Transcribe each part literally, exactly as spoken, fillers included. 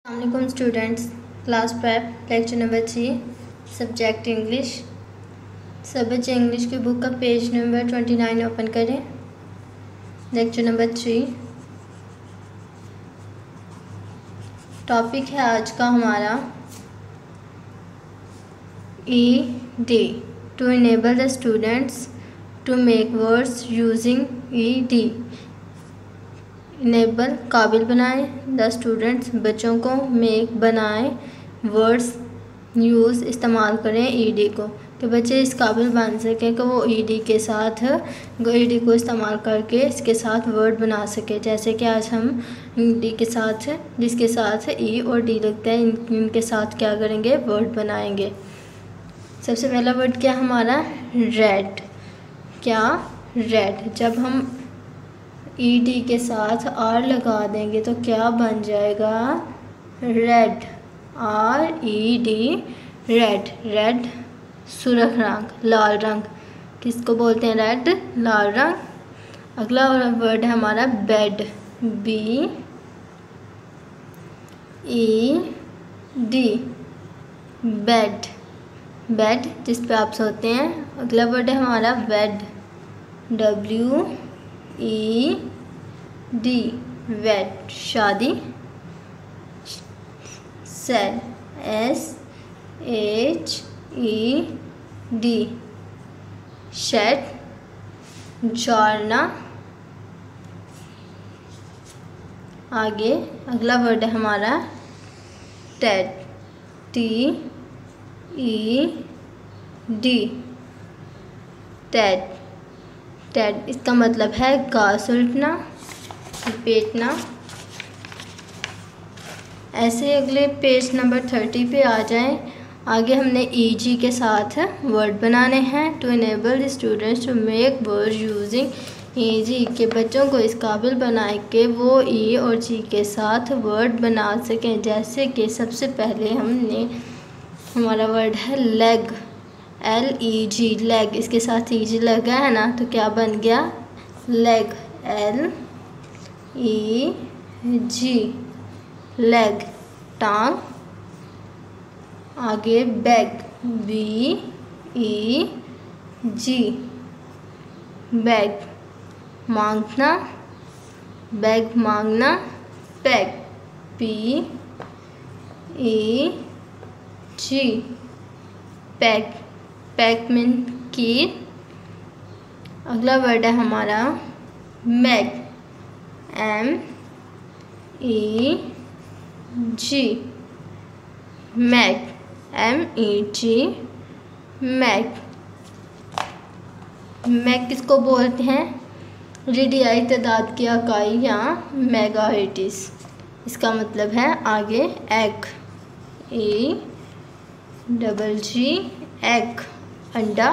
अस्सलामुअलैकुम students, class prep lecture number three subject English. सब बच्चे इंग्लिश की बुक का page number twenty nine open करें। लेक्चर नंबर थ्री टॉपिक है आज का हमारा E D to enable the students to make words using E D. Enable काबिल बनाएं द स्टूडेंट्स बच्चों को, मेक बनाएं, वर्ड्स यूज़ इस्तेमाल करें ई डी को कि बच्चे इस काबिल बन सकें कि वो ई डी के साथ ई डी को इस्तेमाल करके इसके साथ वर्ड बना सके। जैसे कि आज हम ई डी के साथ जिसके साथ ई और डी लगता है इन, इनके साथ क्या करेंगे, वर्ड बनाएंगे। सबसे पहला वर्ड क्या हमारा, रेड। क्या, रेड। जब हम ई डी के साथ आर लगा देंगे तो क्या बन जाएगा, red. R E D, red. Red सुर्ख रंग, लाल रंग। किसको बोलते हैं, रेड, लाल रंग। अगला वर्ड है हमारा bed. B E D, bed. Bed जिस पे आप सोते हैं। अगला वर्ड है हमारा वेड। डब्ल्यू ई डी, वेड, शादी। Said, S H E D, shed, झाड़ना। आगे अगला वर्ड है हमारा ted. T E D, ted. Ted इसका मतलब है घास उलटना, लपेटना। ऐसे अगले पेज नंबर थर्टी पे आ जाएं। आगे हमने ई जी के साथ वर्ड बनाने हैं। To enable the students to make word using E G, के बच्चों को इस काबिल बनाए कि वो ई और जी के साथ वर्ड बना सकें। जैसे कि सबसे पहले हमने हमारा वर्ड है leg. L E G, leg. इसके साथ ई जी लगा है ना, तो क्या बन गया, leg. L E G, leg, टांग। आगे bag. B E G, bag, मांगना, बैग मांगना। Peg. P E G, peg, peg mean कील। अगला वर्ड है हमारा mag. M E G, mag. M E G, mag. Mag किसको बोलते हैं, रेडियाई तादाद की इकाई या मेगाहर्ट्ज़। इसका मतलब है आगे egg. E double G, egg, अंडा।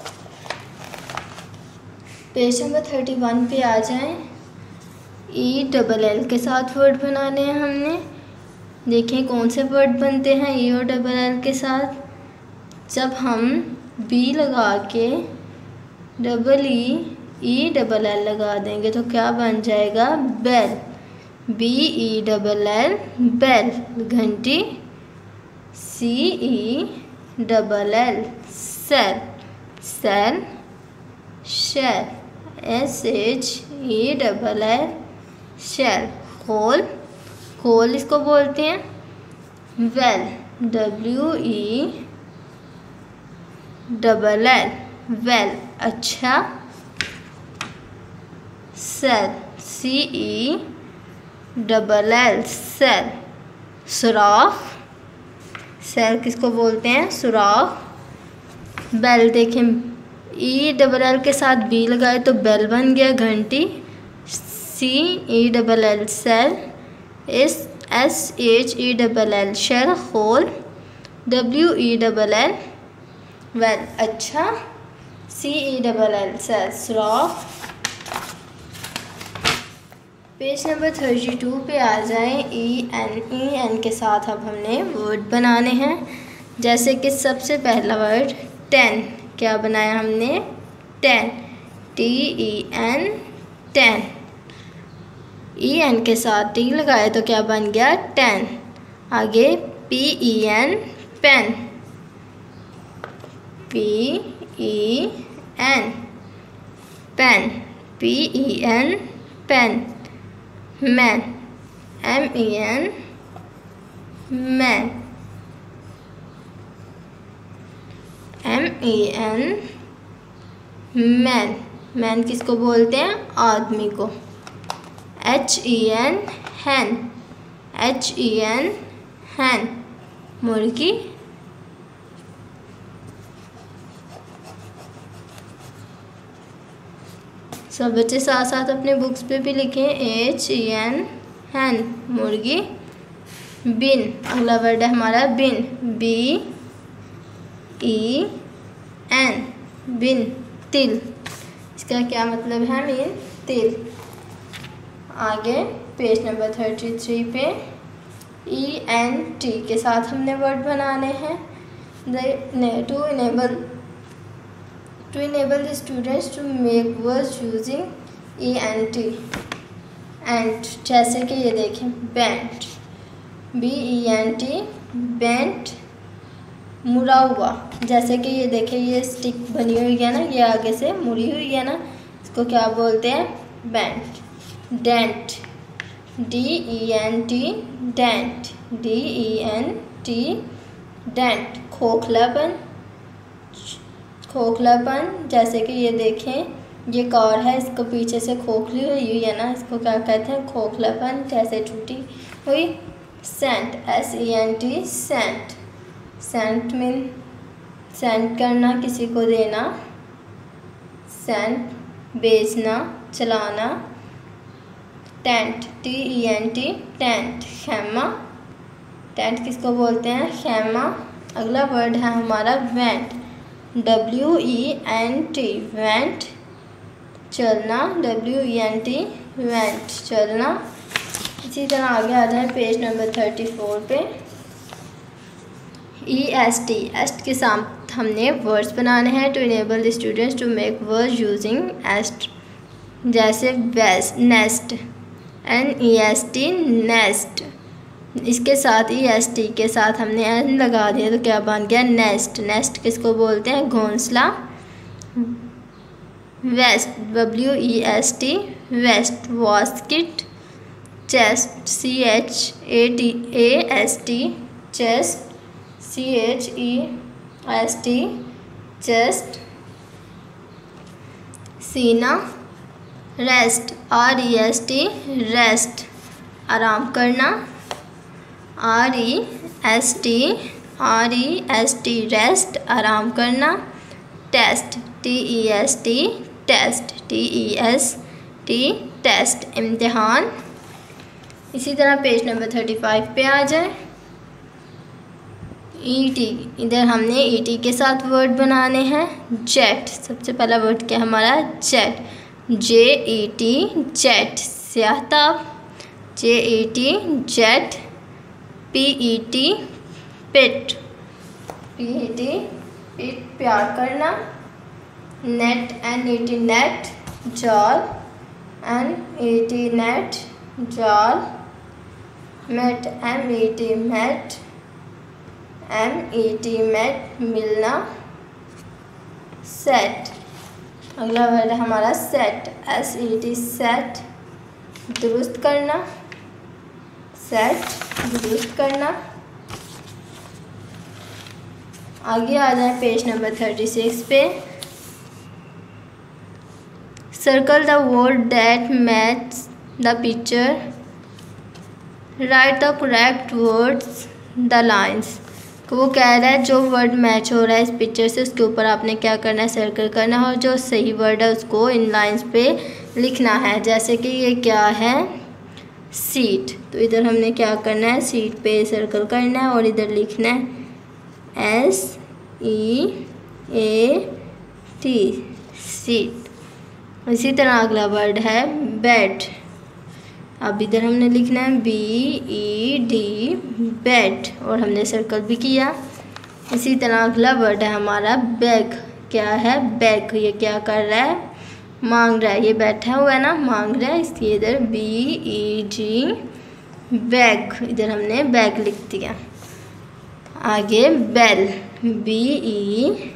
पेज नंबर थर्टी वन पे आ जाएं। ई डबल एल के साथ वर्ड बनाने हैं हमने। देखें कौन से वर्ड बनते हैं ई और डबल एल के साथ। जब हम बी लगा के double E E double L लगा देंगे तो क्या बन जाएगा, bell. B E double L, bell, घंटी। C E double L, cell, cell, shell. S H E double L, shell, hole. Hole इसको बोलते हैं well. W E double L, well, अच्छा। Cell. C E double L, cell, सुराख। Cell किसको बोलते हैं, सुराख। बेल देखें ई डबल एल के साथ बी लगाए तो बेल बन गया, घंटी। C E double L, cell. S S H E double L, shell, hole. W E double L, well, अच्छा। C E double L, cell, सुराख। पेज नंबर थर्टी टू पे आ जाएं। ई एन ई एन के साथ अब हमने word बनाने हैं। जैसे कि सबसे पहला वर्ड टेन। क्या बनाया हमने, ten. T E N, ten. E N के साथ टी लगाए तो क्या बन गया टेन। आगे P E N pen, P E N pen, P E N pen. Man, M E N man, M E N man. Man किसको बोलते हैं? आदमी को। H E N hen, H E N hen मुर्गी। सब बच्चे साथ साथ अपने बुक्स पे भी लिखें। एच ई एन हैन मुर्गी। बिन, अगला वर्ड है हमारा बिन, बी ई एन बिन, तिल। इसका क्या मतलब है? मीन तिल। आगे पेज नंबर थर्टी थ्री पे ई एन टी के साथ हमने वर्ड बनाने हैं। To enable to enable the students to make words using E N T. And, जैसे कि ये देखें bent, B E N T bent, मुड़ा हुआ। जैसे कि ये देखें ये स्टिक बनी हुई है ना, ये आगे से मुड़ी हुई है ना, इसको क्या बोलते हैं? Bent. Dent, D E N T dent, D E N T dent, खोखलापन, खोखलापन। जैसे कि ये देखें ये कार है, इसको पीछे से खोखली हुई हुई है ना, इसको क्या कहते हैं? खोखलापन, कैसे टूटी हुई। Sent, S E N T sent, sent mean send करना, किसी को देना। सेंट, बेचना, चलाना। Tent, T E N T tent, खैमा। टेंट किसको बोलते हैं? खैमा। अगला वर्ड है हमारा went, W E N T went, चलना, W E N T went, चलना। इसी तरह आगे आ जाए पेज नंबर थर्टी फोर पे। ई एस टी, एस्ट के साथ हमने वर्ड्स बनाने हैं। To enable the students to make words using est, जैसे best, nest, N E S T nest. इसके साथ ई एस टी के साथ हमने एन लगा दिया तो क्या बन गया? नेस्ट। नेस्ट किसको बोलते हैं? घोंसला। West, W E S T west, वास्किट। Chest, C H A T A S T chest, C H E S T chest. सीना, rest, R E S T rest, आराम करना। R E S T R E S T rest, आराम करना। Test, T E S T test, T E S T test, इम्तिहान। इसी तरह page number thirty five पे आ जाए। ई टी, इधर हमने ई टी के साथ वर्ड बनाने हैं। जेट, सबसे पहला वर्ड क्या है हमारा? Jet, J E T jet, स्याहताब। J E T jet, P E T pet, P E T pet, प्यार करना। Net, N E T net, जाल, एन ई टी नेट, जाल। Met, M E T met, M E T met, मिलना। सेट, अगला word है हमारा set, S E T set, दुरुस्त करना। सेट, दुरुस्त करना। आगे आ जाए पेज नंबर थर्टी सिक्स पे। Circle the word that match the picture, write the correct words the lines. वो कह रहा है जो वर्ड मैच हो रहा है इस पिक्चर से उसके ऊपर आपने क्या करना है? सर्कल करना है और जो सही वर्ड है उसको इन लाइंस पे लिखना है। जैसे कि ये क्या है? सीट, तो इधर हमने क्या करना है? सीट पे सर्कल करना है और इधर लिखना है S E A T seat. इसी तरह अगला वर्ड है बेड, अब इधर हमने लिखना है बी ई डी बेड और हमने सर्कल भी किया। इसी तरह अगला वर्ड है हमारा बैग, क्या है? बैग, ये क्या कर रहा है? मांग रहा है, ये बैठा हुआ है ना, मांग रहा है, इसलिए इधर बी ई जी बैग, इधर हमने बैग लिख दिया। आगे bell, B E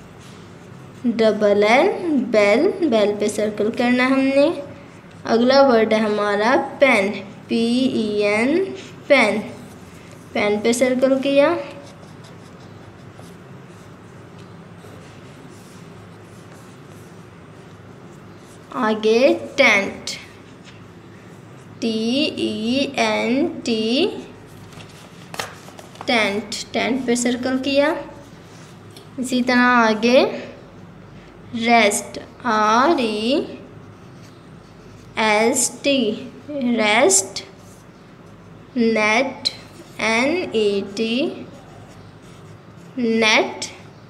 double L, bell, bell पे सर्कल करना हमने। अगला वर्ड है हमारा pen, P E N, pen, pen पे सर्कल किया। आगे tent, T E N T, tent, tent पे सर्कल किया। इसी तरह आगे rest, R E S T, rest, net, N E T, net,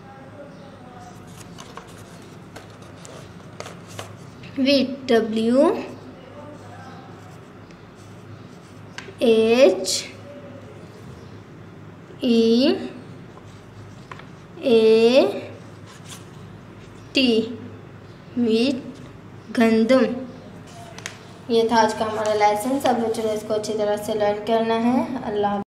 wheat, W H E A T, wheat, गंदम। ये था आज का हमारा लेसन। सब बच्चों ने इसको अच्छी तरह से लर्न करना है। अल्लाह।